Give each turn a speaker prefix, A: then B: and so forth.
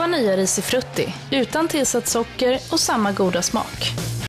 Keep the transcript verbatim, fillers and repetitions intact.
A: Prova nya Risifrutti utan tillsatt socker och samma goda smak.